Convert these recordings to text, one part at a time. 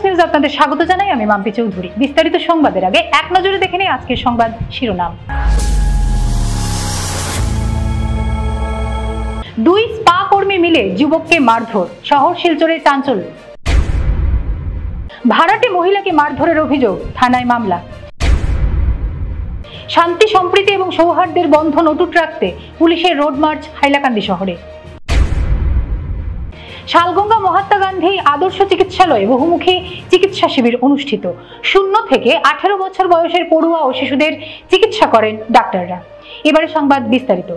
News আপনাদের স্বাগত জানাই। আমি মাম্পি চৌধুরী। বিস্তারিত সংবাদের আগে এক নজরে দেখে নেই আজকের সংবাদ শিরোনাম। দুই স্পা কর্মী মিলে যুবককে মারধর, শহর শিলচরে চাঞ্চল্য। ভাড়াটে মহিলাকে মারধরের অভিযোগ, থানায় মামলা। শান্তি সম্প্রীতি এবং সৌহার্দ্যের বন্ধন অটুট রাখতে পুলিশের রোড মার্চ হাইলাকান্দি শহরে। শালগঙ্গা মহাত্মা গান্ধী আদর্শ চিকিৎসালয়ে বহুমুখী চিকিৎসা শিবির অনুষ্ঠিত। 0 থেকে 18 বছর বয়সের পড়ুয়া ও শিশুদের চিকিৎসা করেন ডাক্তাররা। এবারে সংবাদ বিস্তারিত।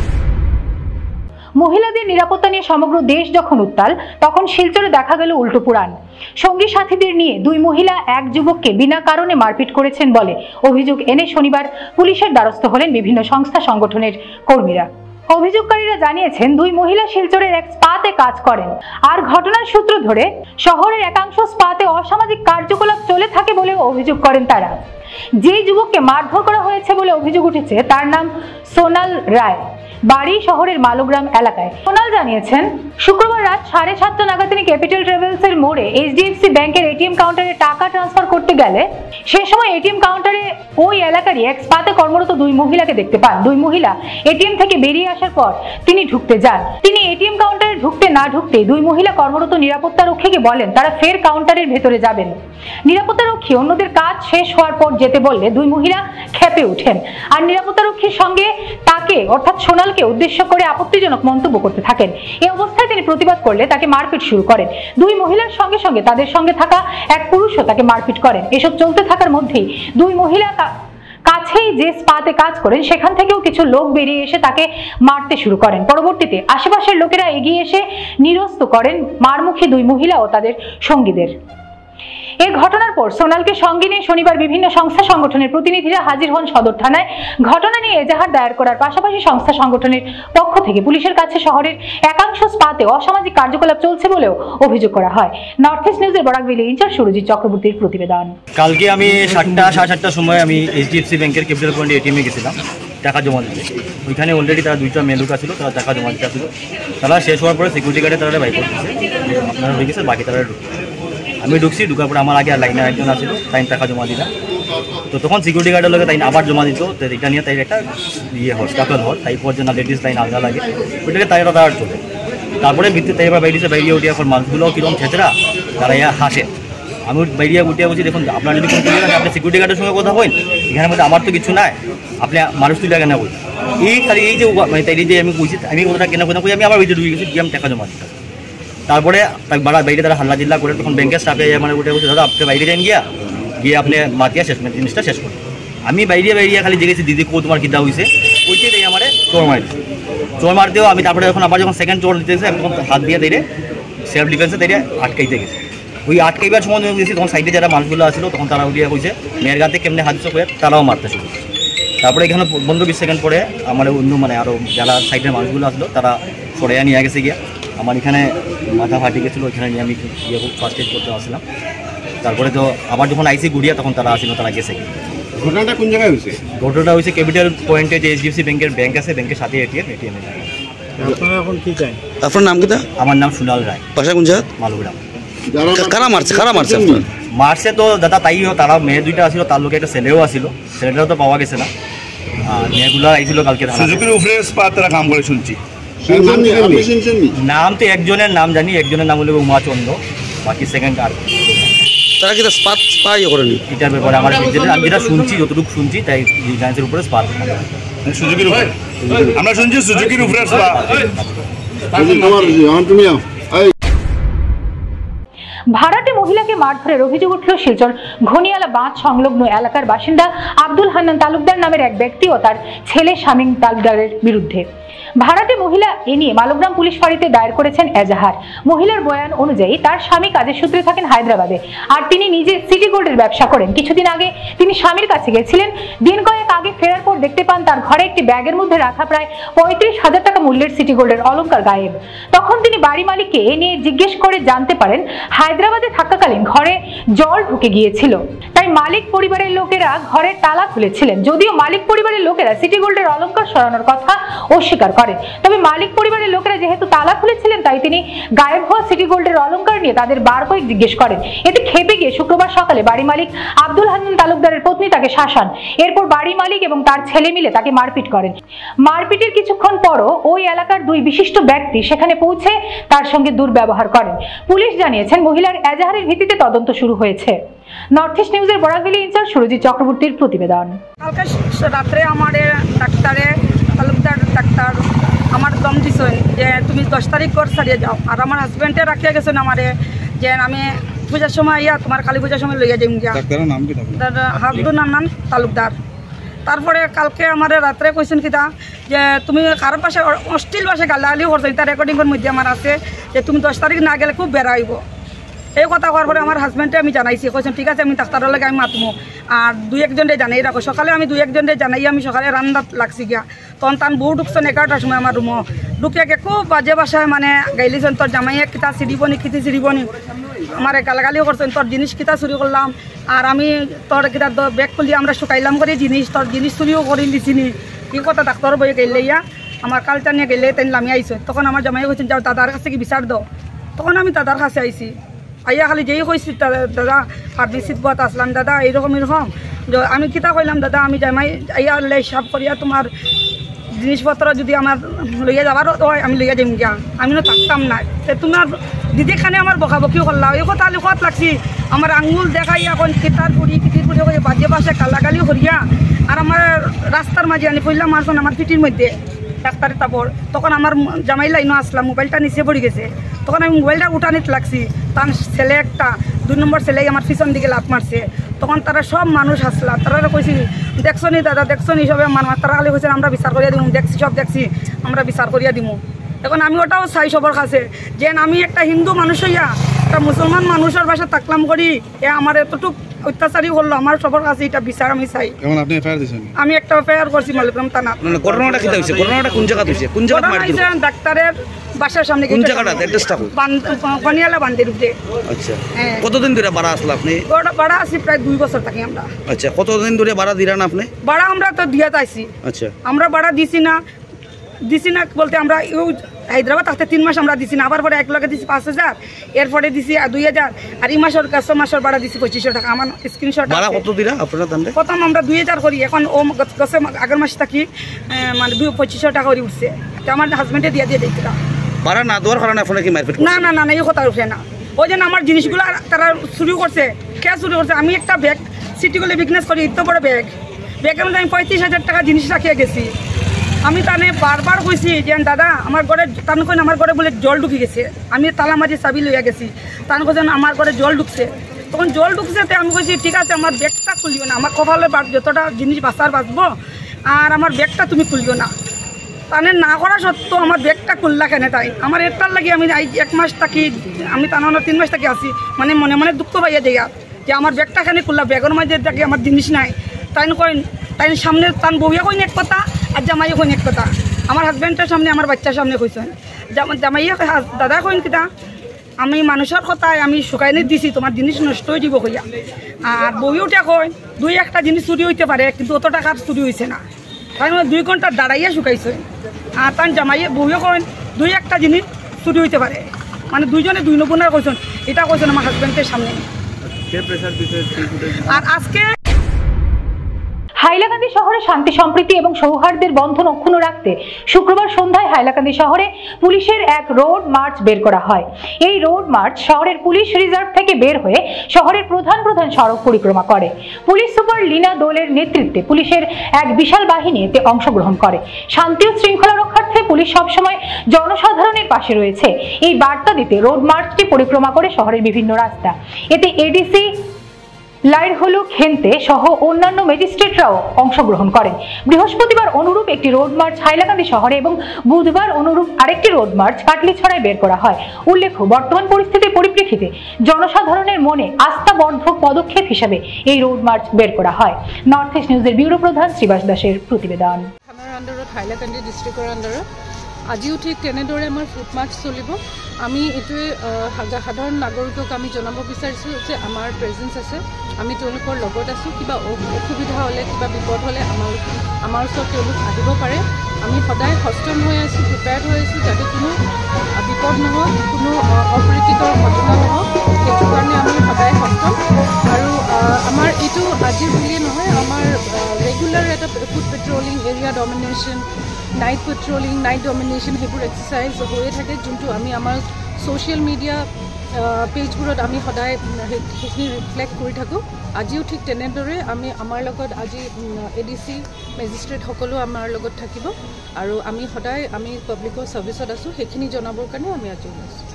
মহিলাদের নিরাপত্তা নিয়ে সমগ্র দেশ যখন উত্তাল, তখন শিলচরে দেখা গেল উল্টো পুরাণ। সঙ্গী সাথীদের নিয়ে দুই মহিলা এক যুবককে বিনা কারণে মারপিট করেছেন বলে অভিযোগ এনে শনিবার পুলিশের দ্বারস্থ হলেন বিভিন্ন সংস্থা সংগঠনের কর্মীরা। অভিযোগকারীরা জানিয়েছেন, দুই মহিলা শিলচরের এক স্পাতে কাজ করেন, আর ঘটনার সূত্র ধরে শহরের একাংশ স্পাতে অসামাজিক কার্যকলাপ চলে থাকে বলেও অভিযোগ করেন তারা। যে যুবককে মারধর করা হয়েছে বলে অভিযোগ উঠেছে তার নাম সোনাল রায়, বাড়ি শহরের মালোগ্রাম এলাকায়। সোনাল জানিয়েছেন, শুক্রবার রাত 7:30 নাগাদ তিনি ক্যাপিটাল ট্রাভেলস এর মোড়ে এইচডিএফসি ব্যাংকের এটিএম কাউন্টারে টাকা ট্রান্সফার করতে গেলে সে সময় এটিএম কাউন্টারে ওই এলাকারই এক স্পাতে কর্মরত দুই মহিলাকে দেখতে পান। দুই মহিলা এটিএম থেকে বেরিয়ে আসার পর তিনি ঢুকতে যান। তিনি এটিএম কাউন্টারে ঢুকতে না ঢুকতে দুই মহিলা কর্মরত নিরাপত্তা রক্ষীকে বলেন তারা ফের কাউন্টারের ভেতরে যাবেন। নিরাপত্তা রক্ষী অন্যদের কাজ শেষ হওয়ার পর যেতে বললে দুই মহিলা ক্ষেপে ওঠেন আর নিরাপত্তা রক্ষীর সঙ্গে তাকে অর্থাৎ সোনালকে উদ্দেশ্য করে আপত্তিজনক মন্তব্য করতে থাকেন। এই অবস্থায় তিনি প্রতিবাদ করলে তাকে মারপিট শুরু করেন। দুই মহিলার সঙ্গে সঙ্গে তাদের সঙ্গে থাকা এক পুরুষও তাকে মারপিট করেন। এসব চলতে থাকার মধ্যেই দুই মহিলা কাছেই যে স্পাতে কাজ করেন সেখান থেকেও কিছু লোক বেরিয়ে এসে তাকে মারতে শুরু করেন। পরবর্তীতে আশেপাশের লোকেরা এগিয়ে এসে নিরস্ত করেন মারমুখী দুই মহিলা ও তাদের সঙ্গীদের। এই ঘটনার পর সোনালকে সঙ্গে নিয়ে শনিবার বিভিন্ন সংস্থা সংগঠনের প্রতিনিধিরা হাজির হন সদর থানায়। ঘটনা নিয়ে এজাহার দায়ের করার পাশাপাশি সংস্থা সংগঠনের পক্ষ থেকে পুলিশের কাছে শহরের একাংশ স্পাতে অসামাজিক কার্যকলাপ চলছে বলেও অভিযোগ করা হয়। নর্থ ইস্ট নিউজের বরাকভ্যালি ইনচার্জ সুরজিৎ চক্রবর্তীর প্রতিবেদন। কালকে আমি 7:30 সময় আমি এইচডিএফসি ব্যাংকের ক্যাপিটাল পয়েন্ট এটিএমে গেছিলাম টাকা জমা দিতে। ওইখানে অলরেডি তারা দুইটা মেয়ে লোক ছিল, তারা টাকা জমা দিতে আসছিল। তারা শেষ হওয়ার পরে সিকিউরিটি গার্ডে তারা বাইক করতেছে, আপনারা হয়ে গেছে, বাকি তারা আমি ঢুকছি। ঢুকার পরে আমার আগে আর লাইনে একজন আসছিল, তাই টাকা জমা দিলাম। তো তখন সিকিউরিটি গার্ডের লোক তাই আবার জমা দিত। তো এটা নিয়ে তাই একটা স্কাফল হল, তাই পর যে না লেডিস লাইন আলাদা লাগে ওইটাকে তাই তারা চলে। তারপরে ভিত্তিতে তাই এবার বাইরে উঠে এখন মানুষগুলো কীরকম ছেঁচড়া, তারা ইয়া হাসে। আমি বাইরে উঠিয়ে বলছি, দেখুন আপনার যদি কোনো আপনি সিকিউরিটি গার্ডের সঙ্গে কথা বলেন, এখানের মধ্যে আমার তো কিছু নাই, আপনি মানুষ তুলে কেনা বলি। এই খালি এই যে মানে তাই যে আমি বুঝছি, আমি কথাটা কেনা কথা বলি, আমি আমার ভিতরে ঢুকে গেছি, গিয়ে আমি টাকা জমা দিতে। তারপরে বাইরে তারা হাল্লা জিল্লা করে তখন ব্যাংকের স্টাফে মানে উঠে বলছে, দাদা আপনি বাইরে যান গিয়ে আপনি মাতিয়া শেষ জিনিসটা শেষ করুন। আমি বাইরে খালি জেগেছি, দিদি কো তোমার কিতা হয়েছে, ওইটাই আমার চোর মারছে। চোর মারতেও আমি তারপরে আমার যখন সেকেন্ড চোর দিতেছে তখন হাত দিয়ে দেয় সেলফ ডিফেন্সে দেয় আটকাইতে গেছে। ওই আটকাইবার সময় গেছি তখন সাইডে যারা মানুষগুলো আসলো তখন তারা উঠিয়ে কইছে মেয়ের গাতে কেমনে হাত করে তারাও মারতে শুরু। তারপরে এখানে 15-20 সেকেন্ড পরে আমার অন্য মানে আরও যারা সাইডের মানুষগুলো আসলো তারা সরাইয়া নিয়ে গেছে গিয়া। আমার এখানে মাথা ফাটি গেছিলো, ওইখানে নিয়ে আমি খুব ফার্স্ট এড করতে আসলাম। তারপরে তো আবার যখন আইসি ঘুরিয়া তখন তারা আসলো, তারা গেছে। ঘটনাটা কোন জায়গায় হয়েছে? ঘটনাটা হয়েছে ক্যাপিটাল পয়েন্টে যে এইচডিএফসি ব্যাংকের ব্যাংক আছে, ব্যাংকের সাথে এটিএম। আপনারা এখন কি চাই? আপনার নাম কি? আমার নাম সোনাল রায়, বাসা কোন জায়গা? মালোগ্রাম। কারা মারছে মারছে তো দাদা তাই তারা মেয়ে দুইটা আসছিল, তার লোকে একটা ছেলেও আসছিল, ছেলেটাও তো পাওয়া গেছে না। মেয়েগুলো আইছিল কালকে। সুজুকির উপরে তারা কাম করে শুনছি। নাম তো একজনের নাম জানি, একজনের নাম হলো উমাচন্দ্র, বাকি সেকেন্ড আর তারা কি স্পাই করেনি এটার ব্যাপারে আমার আমি যেটা শুনছি, যতটুকু শুনছি তাই রিলায়েন্সের উপরে স্পাত সুজুকির উপরে আমরা শুনছি সুজুকির উপরে ভাড়াটে মহিলাকে মারধরের অভিযোগ উঠল শিলচর ঘনিয়ালা বাঁধ সংলগ্ন এলাকার বাসিন্দা আব্দুল হান্নান তালুকদার নামের এক ব্যক্তি ও তার ছেলে শামীম তালুকদারের বিরুদ্ধে। ভাড়াটে মহিলা এ নিয়ে মালোগ্রাম পুলিশ ফাঁড়িতে দায়ের করেছেন এজাহার। মহিলার বয়ান অনুযায়ী তার স্বামী কাজের সূত্রে থাকেন হায়দ্রাবাদে, আর তিনি নিজে সিটি গোল্ডের ব্যবসা করেন। কিছুদিন আগে তিনি স্বামীর কাছে গেছিলেন। দিন কয়েক আগে ফেরার পর দেখতে পান তার ঘরে একটি ব্যাগের মধ্যে রাখা প্রায় 35,000 টাকা মূল্যের সিটি গোল্ডের অলংকার গায়েব। তখন তিনি বাড়ি মালিককে এ নিয়ে জিজ্ঞেস করে জানতে পারেন হায়দ্রাবাদে থাকাকালীন ঘরে জল ঢুকে গিয়েছিল, তাই মালিক পরিবারের লোকেরা ঘরের তালা খুলেছিলেন। যদিও মালিক পরিবারের লোকেরা সিটি গোল্ডের অলংকার সরানোর কথা অস্বীকার করে। করেন। তবে মালিক পরিবারের লোকেরা যেহেতু তালা খুলেছিলেন, তাই তিনি গায়েব হওয়া সিটি গোল্ডের অলংকার নিয়ে তাদের বার কয়েক জিজ্ঞেস করেন। এতে খেপে গিয়ে শুক্রবার সকালে বাড়ি মালিক আব্দুল হান্নান তালুকদারের পত্নী তাকে শাসান। এরপর বাড়ি মালিক এবং তার ছেলে মিলে তাকে মারপিট করেন। মারপিটের কিছুক্ষণ পরও ওই এলাকার দুই বিশিষ্ট ব্যক্তি সেখানে পৌঁছে তার সঙ্গে দুর্ব্যবহার করেন। পুলিশ জানিয়েছেন মহিলার এজাহারের ভিত্তিতে তদন্ত শুরু হয়েছে। নর্থ ইস্ট নিউজের বরাকভ্যালি ইনচার্জ সুরজিৎ চক্রবর্তীর প্রতিবেদন। কালকে রাত্রে আমার ডাক্তারে তালুকদার ডাক্তার আমার দম দিছেন যে তুমি 10 তারিখ ঘর ছাড়িয়ে যাও, আর আমার হাজবেন্ডে রাখিয়া গেছেন আমারে যে আমি পূজার সময় তোমার কালী পূজার সময় লইয়া যাই গিয়া। ডাক্তারের নাম কি? আব্দুল হান্নান তালুকদার। তারপরে কালকে আমার রাত্রে কইছেন কিতা যে তুমি কারোর পাশে অশ্লীল ভাষায় গালাগালি করছো, এটা রেকর্ডিংয়ের মধ্যে আমার আছে যে তুমি 10 তারিখ না গেলে খুব বেড়া হইব। এই কথা করার পরে আমার হাজব্যান্ডে আমি জানাইছি, কইছেন ঠিক আছে আমি ডাক্তারের লাগে আমি মাতমো, আর 2-1 জানাই রাখো। সকালে আমি 2-1 জানাই আমি সকালে রান্নাত লাগছি গিয়া, তখন তান বউ ঢুকছেন 11টার সময় আমার রুমও ঢুকিয়া গে খুব বাজে বাসায় মানে গাইলিছেন তোর জামাইয়া কিতা চিরিবনি কিতি চিরিবনি, আমার গালাগালিও করছেন তোর জিনিস কিতা চুরি করলাম, আর আমি তোর কিতা ব্যাগ খুলি আমরা শুকাইলাম করে জিনিস তোর জিনিস চুরিও করে দিছিনি। এই কথা ডাক্তার বইয়ে গেলে ইয়া আমার কালটা নিয়ে গেলে তাই নামি আইসো। তখন আমার জামাই কইছেন যাও দাদার কাছে কি বিচার দাও। তখন আমি দাদার কাছে আইসি, আইয়া খালি যেই কইছি দাদা ফার্মেসিত বাত আসলাম দাদা এইরকম আমি কিতা কইলাম দাদা আমি জামাই আইয়া লে সব করিয়া তোমার জিনিসপত্র যদি আমার লইয়া যাবার হয় আমি লইয়া যাইম গিয়া, আমি না থাকতাম না। তোমার দিদিখানে আমার বকাবকিও করলাম, এই কথা লিখত লাগছি আমার আঙুল দেখাইয়া কোন কিতার পুরি কিতির পুরি করে বাজে বাসে কালাগালি করিয়া, আর আমার রাস্তার মাঝে আনি পড়লাম মারছেন আমার পিঠির মধ্যে ডাক্তারের তারপর। তখন আমার জামাই লাইনও আসলাম, মোবাইলটা নিচে পড়ে গেছে, তখন আমি মোবাইলটা উঠানিতে লাগছি, তার ছেলে একটা 2 নম্বর ছেলেই আমার পিছন দিকে লাফ মারছে। তখন তারা সব মানুষ আসলা, তারা কইছি দেখছো নি দাদা দেখছো নি সবে মানুষ, তারা খালি কইছেন আমরা বিচার করিয়া দিমু, দেখছি সব দেখছি আমরা বিচার করিয়া দিমু। এখন আমি ওটাও চাই সবার কাছে যে আমি একটা হিন্দু মানুষ হইয়া একটা মুসলমান মানুষের বাসা থাকলাম করি আমার এতটুকু অত্যাচারই করলো, আমার সবার কাছে এটা বিচার আমি চাই। আমি একটা এফআইআর করছি মালিকগ্রাম থানা। ঘটনাটা কি হইছে? ঘটনাটা কোন জায়গা হইছে? কোন জায়গা মারপিট? ডাক্তারের বাসার সামনে। কোন জায়গাটা? অ্যাড্রেসটা কোন? বনিয়ালা বান্দের উপরে। আচ্ছা, কতদিন ধরে ভাড়া আসলে আপনি? ভাড়া আছি প্রায় 2 বছর থাকি আমরা। আচ্ছা, কতদিন ধরে ভাড়া দিলেন আপনি? ভাড়া আমরা তো দিয়া যাইছি। আচ্ছা, আমরা ভাড়া দিছি না বলতে আমরা হায়দ্রাবাদ থাকতে 3 মাস আমরা দিছি না, আবার পরে 1 লাখ দিছি 5,000, এরপরে দিছি 2,000, আর এই মাসের 100 মাসের ভাড়া দিছি 2500 টাকা। আমার স্ক্রিনশট ভাড়া কত দিলা আপনারা? প্রথম আমরা 2,000 করি, এখন ও গছে আগের মাস থাকি মানে 2500 টাকা করে উঠছে, আমার হাজবেন্ডে দিয়ে দিয়েছিল। ভাড়া না দেওয়ার কারণে আপনারা কি মারপিট? না না না না, এই কথা উঠে না। ওই যে আমার জিনিসগুলো তারা শুরু করছে, কে শুরু করছে? আমি একটা ব্যাগ সিটিগুলো বিজনেস করি, এত বড় ব্যাগের মধ্যে আমি 35,000 টাকা জিনিস রাখিয়ে গেছি। আমি তানে বারবার কইছি যে দাদা আমার ঘরে তান কই আমার ঘরে বলে জল ঢুকে গেছে, আমি তালা মাঝে চাবি লইয়া গেছি, তান কইছেন আমার ঘরে জল ঢুকছে। তখন জল ঢুকছে তো আমি কইছি ঠিক আছে আমার ব্যাগটা খুলিও না, আমার কপালে যতটা জিনিস বাঁচবো, আর আমার ব্যাগটা তুমি খুলিও না। তানে না করা সত্ত্বেও আমার ব্যাগটা খুললা কেন? তাই আমার একটার লাগে আমি 1 মাস থাকি, আমি তার 3 মাস থাকি আসি, মানে মনে মনে দুঃখ পাইয়া দেয় যে আমার ব্যাগটা কেন খুললা, ব্যাগের মাঝে থাকি আমার জিনিস নাই। তাই কইন তাই সামনে তান বউয়া কইন এক কথা আর জামাইয়া কইন এক কথা, আমার হাজব্যান্ডের সামনে আমার বাচ্চার সামনে কইছেন। জামাইয়া দাদা কইন কিতা আমি মানুষের কথায় আমি শুকাইনে দিছি, তোমার জিনিস নষ্ট হয়ে যাব কইয়া। আর বউটা কইন 2-1টা জিনিস চুরি হইতে পারে, কিন্তু অত টাকার চুরি হয়েছে না, তাই 2 ঘন্টা দাঁড়াইয়া শুকাইছে। আর তার জামাইয়া বউয়া কইন 2-1টা জিনিস চুরি হইতে পারে, মানে দুইজনে 2 নমুনার কইছেন, এটা কইছেন আমার হাজব্যান্ডের সামনে। আর আজকে হাইলাকান্দি শহরে শান্তি সম্প্রীতি এবং সৌহার্দ্যের বন্ধন অক্ষুণ্ণ রাখতে শুক্রবার সন্ধ্যায় হাইলাকান্দি শহরে পুলিশের এক রোড মার্চ বের করা হয়। এই রোড মার্চ শহরের পুলিশ রিজার্ভ থেকে বের হয়ে শহরের প্রধান সড়ক পরিক্রমা করে। পুলিশ সুপার লীনা দোলের নেতৃত্বে পুলিশের এক বিশাল বাহিনী এতে অংশগ্রহণ করে। শান্তি ও শৃঙ্খলা রক্ষার্থে পুলিশ সবসময় জনসাধারণের পাশে রয়েছে, এই বার্তা দিতে রোড মার্চটি পরিক্রমা করে শহরের বিভিন্ন রাস্তা। এতে এডিসি লাইরহুলু খেনতে সহ অন্যান্য ম্যাজিস্ট্রেটরাও অংশগ্রহণ করেন। বৃহস্পতিবার অনুরূপ একটি রোড মার্চ হাইলাকান্দি শহরে এবং বুধবার অনুরূপ আরেকটি রোড মার্চ কাটলিছড়ায় বের করা হয়। উল্লেখ্য, বর্তমান পরিস্থিতির পরিপ্রেক্ষিতে জনসাধারণের মনে আস্থাবর্ধক পদক্ষেপ হিসেবে এই রোড মার্চ বের করা হয়। নর্থ ইস্ট নিউজের ব্যুরো প্রধান শ্রীবাস দাসের প্রতিবেদন। হাইলাকান্দি ডিস্ট্রিক্টৰ আন্ডাৰত আজিও ঠিক তেনেদৰে আমাৰ ফুট মাৰ্চ চলিব। আমি এইটোৱে সাধাৰণ নাগৰিকক আমি জনাব বিচাৰিছোঁ যে আমাৰ প্ৰেজেঞ্চ আছে, আমি তেওঁলোকৰ লগত আছোঁ। কিবা অসুবিধা হ'লে কিবা বিপদ হ'লে আমাৰ ওচৰত তেওঁলোক আহিব পাৰে। আমি সদায় সষ্টম হৈ আছোঁ, প্ৰিপেয়াৰ্ড হৈ আছোঁ যাতে কোনো বিপদ নহওক, কোনো অপ্ৰীতিকৰ ঘটনা নহওক। সেইটো কাৰণে আমি সদায় সষ্টম। আৰু আমাৰ এইটো আজিৰ বুলিয়ে নহয়, আমাৰ ৰেগুলাৰ এটা foot patrolling, area domination, night patrolling, night domination সেইবোৰ এক্সাৰচাইজ হৈয়ে থাকে, যোনটো আমি আমাৰ ছ'চিয়েল মিডিয়া পেজবোৰত আমি সদায় সেইখিনি ৰিফ্লেক্ট কৰি থাকোঁ। আজিও ঠিক তেনেদৰে আমাৰ লগত আজি ADC মেজিষ্ট্ৰেট সকলো আমাৰ লগত থাকিব আৰু আমি সদায় পাব্লিকৰ ছাৰ্ভিচত আছোঁ, সেইখিনি জনাবৰ কাৰণে আমি আজি ওলাইছোঁ।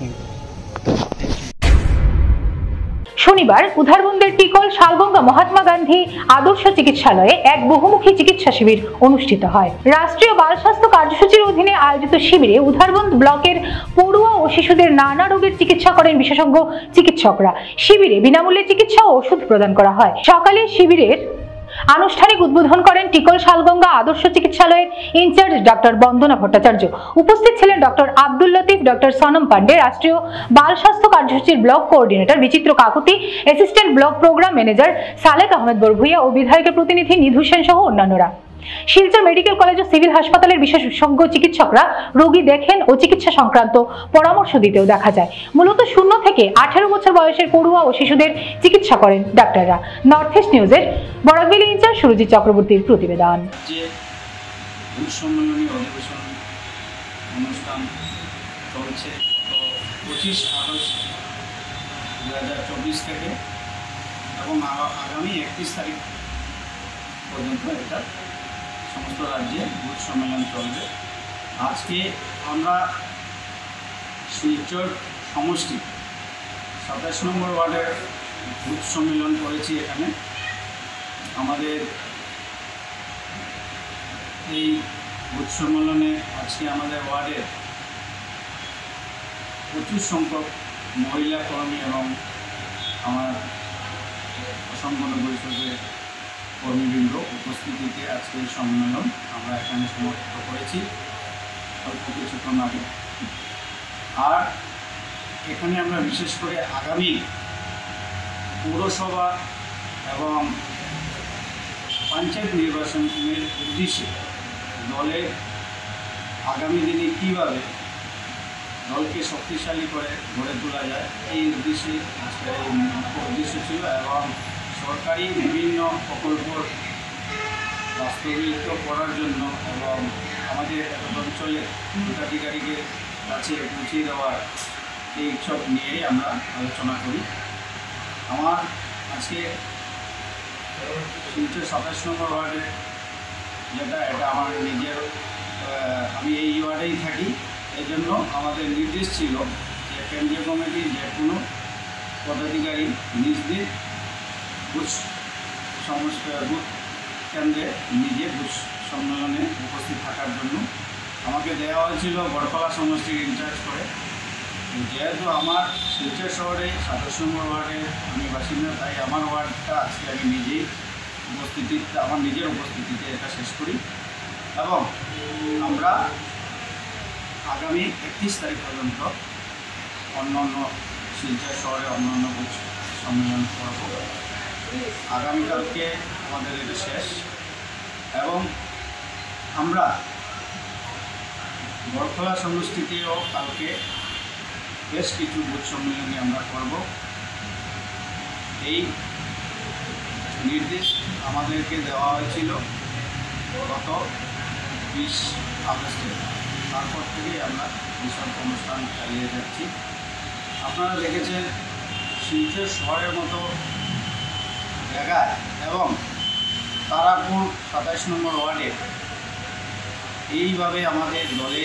শনিবার উধারবন্দের টিকল শালগঙ্গা মহাত্মা গান্ধী আদর্শ চিকিৎসালয়ে এক বহুমুখী চিকিৎসা শিবির অনুষ্ঠিত হয়। রাষ্ট্রীয় বাল স্বাস্থ্য কার্যসূচির অধীনে আয়োজিত শিবিরে উধারবন্দ ব্লকের পড়ুয়া ও শিশুদের নানা রোগের চিকিৎসা করেন বিশেষজ্ঞ চিকিৎসকরা। শিবিরে বিনামূল্যে চিকিৎসা ও ওষুধ প্রদান করা হয়। সকালে শিবিরের আনুষ্ঠানিক উদ্বোধন করেন টিকল শালগঙ্গা আদর্শ চিকিৎসালয়ের ইনচার্জ ডক্টর বন্দনা ভট্টাচার্য। উপস্থিত ছিলেন ডক্টর আব্দুল লতিফ, ডক্টর সনম পান্ডে, রাষ্ট্রীয় বাল স্বাস্থ্য কার্যসূচির block coordinator Bichitra Kakati, assistant block program manager Salek Ahmed Barbhuiya ও বিধায়কের প্রতিনিধি নিধু সেন সহ অন্যান্যরা। শিলচর মেডিকেল কলেজ ও সিভিল হাসপাতালের বিশেষজ্ঞ চিকিৎসকরা রোগী দেখেন ও চিকিৎসা সংক্রান্ত পরামর্শ দিতেও দেখা যায়। মূলত 0 থেকে 18 বছর বয়সের পড়ুয়া ও শিশুদের চিকিৎসা করেন ডাক্তাররা। নর্থ ইস্ট নিউজের বরাকভ্যালি ইনচার্জ সুরজিৎ চক্রবর্তীর প্রতিবেদন। সম্মেলনী অধিবেশন অনুষ্ঠান চলছে 25 আগস্ট 2024 থেকে এবং আগামী 31 তারিখ পর্যন্ত এটা সমস্ত রাজ্যে বুথ সম্মেলন চলবে। আজকে আমরা শিলচর সমষ্টি 27 নম্বর ওয়ার্ডের বুথ সম্মেলন করেছি। এখানে আমাদের এই বুথ সম্মেলনে আজকে আমাদের ওয়ার্ডের প্রচুর সংখ্যক মহিলা কর্মী এবং আমার অসংগঠন পরিষদের কর্মীবৃন্দ উপস্থিতিতে আজকে এই সম্মেলন আমরা এখানে সমাপ্ত করেছি অল্প কিছুক্ষণ আগে। আর এখানে আমরা বিশেষ করে আগামী পৌরসভা এবং পঞ্চায়েত নির্বাচনের উদ্দেশ্যে দলের আগামী দিনে কীভাবে দলকে শক্তিশালী করে গড়ে তোলা যায় এই উদ্দেশ্যে আজকের এই উদ্দেশ্য ছিল এবং সরকারি বিভিন্ন প্রকল্প বাস্তবায়িত করার জন্য এবং আমাদের অঞ্চলে ভোটাধিকারীদের কাছে পৌঁছে দেওয়ার এই সব নিয়েই আমরা আলোচনা করি। আমার আজকে শিলচর 27 নম্বর ওয়ার্ডে এটা আমার নিজের, আমি এই ওয়ার্ডেই থাকি, এই জন্য আমাদের নির্দেশ ছিল যে কেন্দ্রীয় কমিটির যে কোনো পদাধিকারী নিজদের বুথ কেন্দ্রে নিজে বুথ সম্মেলনে উপস্থিত থাকার জন্য আমাকে দেওয়া হয়েছিল বড়পালা সমষ্টির ইনচার্জ করে। যেহেতু আমার শিলচর শহরে 27 নম্বর ওয়ার্ডে আমি বাসিন্দা, তাই আমার ওয়ার্ডটা আজকে আমি নিজেই আমার নিজের উপস্থিতিতে এটা শেষ করি এবং আমরা আগামী 31 তারিখ পর্যন্ত অন্যান্য শিলচর শহরে অন্যান্য বুথ সম্মেলন করব। আগামীকালকে আমাদের এটা শেষ এবং আমরা বড়খোলা সমষ্টিতেও কালকে বেশ কিছু বুথ সম্মেলনী আমরা করব। এই নির্দেশ আমাদেরকে দেওয়া হয়েছিল গত 20 আগস্টে, তারপর থেকেই আমরা এইসব অনুষ্ঠান চালিয়ে যাচ্ছি। আপনারা দেখেছেন শিলচর শহরের মতো জায়গায় এবং তারাপুর 27 নম্বর ওয়ার্ডে এইভাবে আমাদের দলে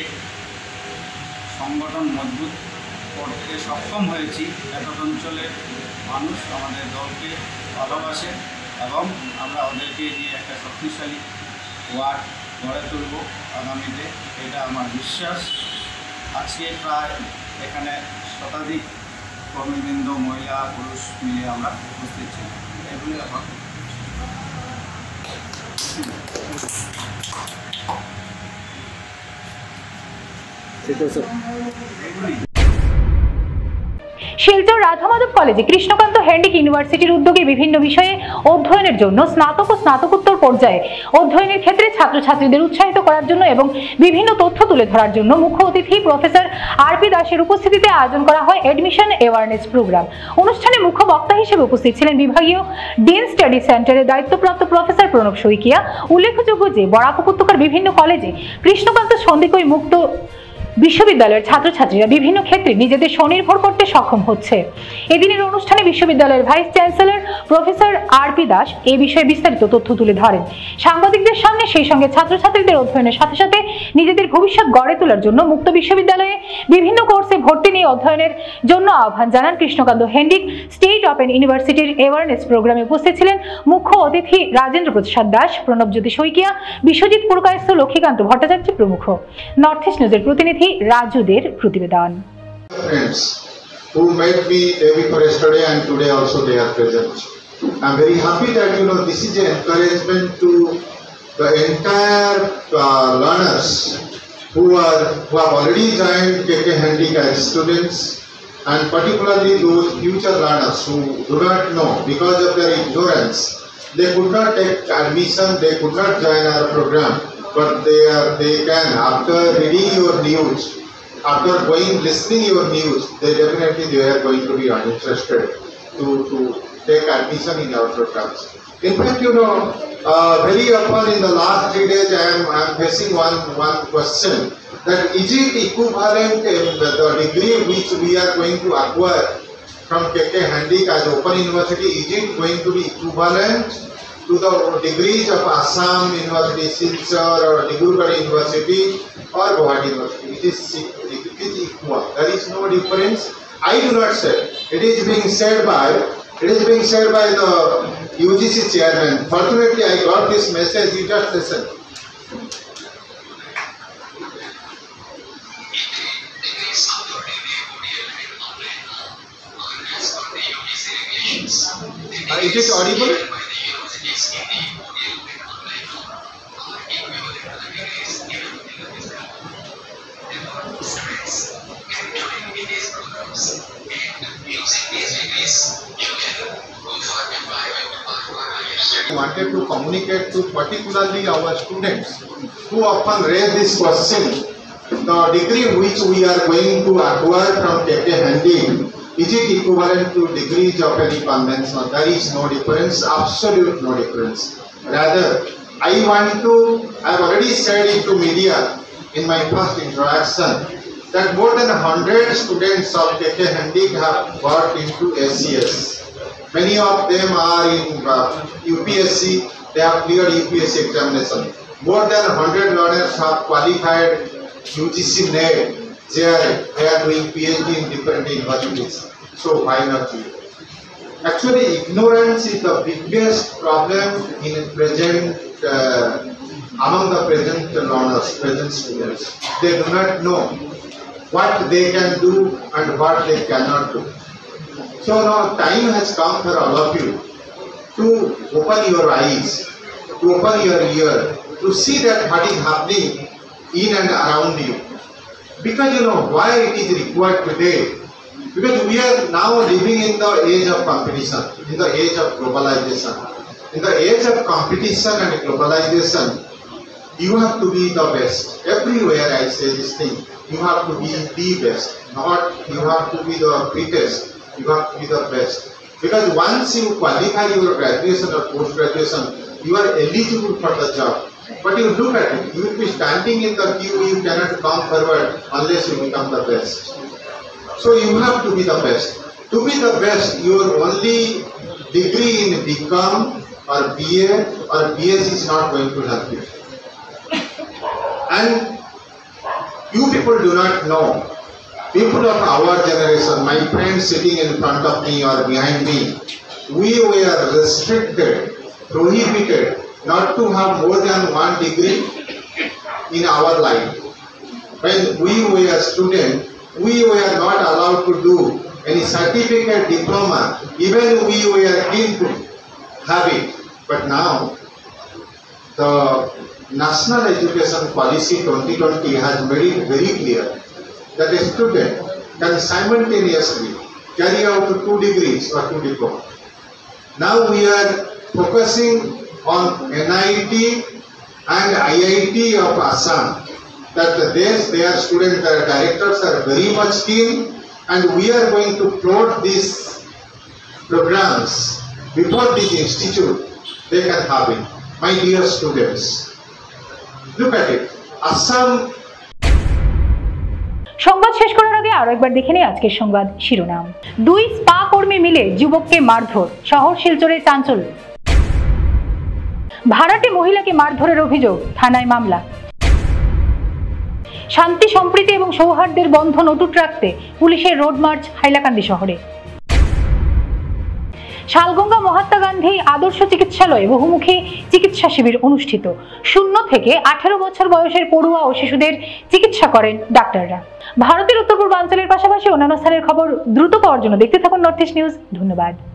সংগঠন মজবুত করতে সক্ষম হয়েছি। এতট অঞ্চলের মানুষ আমাদের দলকে ভালোবাসে এবং আমরা ওদেরকে নিয়ে একটা শক্তিশালী ওয়ার্ড গড়ে তুলব আগামীতে, এটা আমার বিশ্বাস। আজকে প্রায় এখানে শতাধিক কর্মীবৃন্দ মহিলা পুরুষ মিলে আমরা উপস্থিত ছিলাম। এগুলি এখন শিলচর রাধামাধব কলেজে কৃষ্ণকান্ত হেন্ডিক ইউনিভার্সিটির উদ্যোগে বিভিন্ন বিষয়ে অধ্যয়নের জন্য স্নাতক ও স্নাতকোত্তর পর্যায়ে অধ্যয়নের ক্ষেত্রে ছাত্রছাত্রীদের উৎসাহিত করার জন্য এবং বিভিন্ন তথ্য তুলে ধরার জন্য মুখ্য অতিথি প্রফেসর আর.পি. দাসের উপস্থিতিতে আয়োজন করা হয় এডমিশন অ্যাওয়ারনেস প্রোগ্রাম। অনুষ্ঠানে মুখ্য বক্তা হিসেবে উপস্থিত ছিলেন বিভাগীয় ডিন স্টাডি সেন্টারের দায়িত্বপ্রাপ্ত প্রফেসর প্রণব শইকিয়া। উল্লেখযোগ্য যে বরাক উপত্যকার বিভিন্ন কলেজে কৃষ্ণকান্ত সন্দিকৈ মুক্ত বিশ্ববিদ্যালয়ের ছাত্রছাত্রীরা বিভিন্ন ক্ষেত্রে নিজেদের স্বনির্ভর করতে সক্ষম হচ্ছে। এদিনের অনুষ্ঠানে বিশ্ববিদ্যালয়ের vice chancellor professor R P. Das এই বিষয়ে বিস্তারিত তথ্য তুলে ধরেন। সাংবাদিকদের সামনে সেই সঙ্গে ছাত্রছাত্রীদের অধ্যয়নের সাথে সাথে নিজেদের ভবিষ্যৎ গড়ে তোলার জন্য মুক্ত বিশ্ববিদ্যালয়ে বিভিন্ন কোর্সে ভর্তি নিয়ে অধ্যয়নের জন্য আহ্বান জানান। কৃষ্ণকান্ত হেন্ডিক স্টেট ওপেন ইউনিভার্সিটির অ্যাওয়ারনেস প্রোগ্রামে উপস্থিত ছিলেন মুখ্য অতিথি রাজেন্দ্র প্রসাদ দাস, প্রণবজ্যোতি শইকিয়া, বিশ্বজিৎ পুরকায়স্থ, লক্ষ্মীকান্ত ভট্টাচার্য প্রমুখ। নর্থ ইস্ট নিউজের প্রতিনিধি রাজুদের প্রতিবেদন। Friends who met me day before yesterday and today also they are present. I'm very happy that this is an encouragement to the entire learners who have already joined KK Handic as students, and particularly those future learners who do not know because of their ignorance. They could not take admission, they could not join our program. But they can, after reading your news, after listening your news, they are going to be interested to take admission in our programs. In fact, very often in the last 3 days, I am facing one question, that is it equivalent the degree which we are going to acquire from KK Handic as Open University, is it going to be equivalent to the degrees of Assam University, Silchar or Digurgarh University or Guwahati University? It is equal. There is no difference. I do not say. It is being said by the UGC chairman. Fortunately, I got this message. You just listen. Is it audible? Wanted to communicate to particularly our students who often raise this question, the degree which we are going to acquire from KK Handic, is it equivalent to degrees of any conventional? There is no difference, absolute no difference. Rather, I have already said into media in my first introduction that more than 100 students of KK Handic have got into SCS. Many of them are in UPSC, they have cleared UPSC examination. More than 100 learners have qualified UGC NET, they are doing PhD in different universities. So why not you? Actually, ignorance is the biggest problem in present, among the present learners, present students. They do not know what they can do and what they cannot do. So now time has come for all of you to open your eyes, to open your ear, to see that what is happening in and around you. Because why it is required today? Because we are now living in the age of competition, in the age of globalization. In the age of competition and globalization, you have to be the best. Everywhere I say this thing, you have to be the best, not you have to be the greatest. You have to be the best. Because once you qualify your graduation or post-graduation, you are eligible for the job. But you look at it, you will be standing in the queue, you cannot come forward unless you become the best. So you have to be the best. To be the best, your only degree in BCom or BA or BS is not going to help you. And you people do not know. People of our generation, my friends sitting in front of me or behind me, we were restricted, prohibited not to have more than one degree in our life. When we were students, we were not allowed to do any certificate, diploma, even we were keen to have it. But now, the National Education Policy 2020 has made it very clear that a student can simultaneously carry out 2 degrees or 2 diploma. Now we are focusing on NIT and IIT of Assam, that their student directors are very much keen, and we are going to float these programs before this institute they can have it. My dear students, look at it. Assam. সংবাদ শেষ করার আগে আরো একবার দেখে নেই আজকের সংবাদ শিরোনাম। 2 স্পা কর্মী মিলে যুবককে মারধর, শহর শিলচরে চাঞ্চল্য। ভাড়াটে মহিলাকে মারধরের অভিযোগ, থানায় মামলা। শান্তি সম্প্রীতি এবং সৌহার্দ্যের বন্ধন অটুট রাখতে পুলিশের রোড মার্চ হাইলাকান্দি শহরে। শালগঙ্গা মহাত্মা গান্ধী আদর্শ চিকিৎসালয়ে বহুমুখী চিকিৎসা শিবির অনুষ্ঠিত। 0 থেকে 18 বছর বয়সের পড়ুয়া ও শিশুদের চিকিৎসা করেন ডাক্তাররা। ভারতের উত্তর পূর্বাঞ্চলের পাশাপাশি অন্যান্য স্থানের খবর দ্রুত পাওয়ার জন্য দেখতে থাকুন নর্থ ইস্ট নিউজ। ধন্যবাদ।